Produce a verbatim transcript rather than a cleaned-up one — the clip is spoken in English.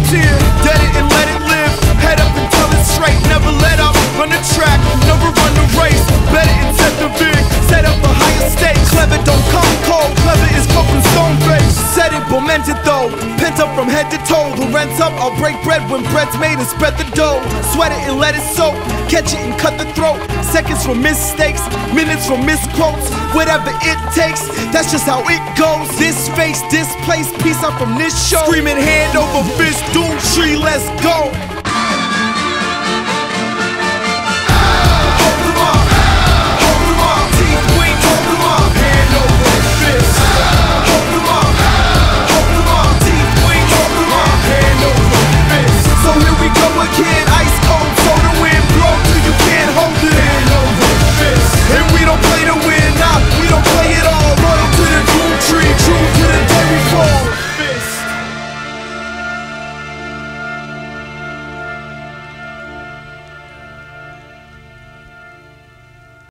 frontier. Dead it and let it live. Head up until it's straight. Never let up. Run the track, never run the race. Bet it and set the big. Set up a higher stake. Clever don't come cold. Clever is go from stone face. Set it, momented though. Pent up from head to toe. The rent's up, I'll break bread when bread's made and spread the dough. Sweat it and let it soak. Catch it and cut the throat. Seconds from mistakes, minutes from misquotes. Whatever it takes, that's just how it goes. This face, displaced, peace out from this show. Screaming hand over fist, doom tree, let's go.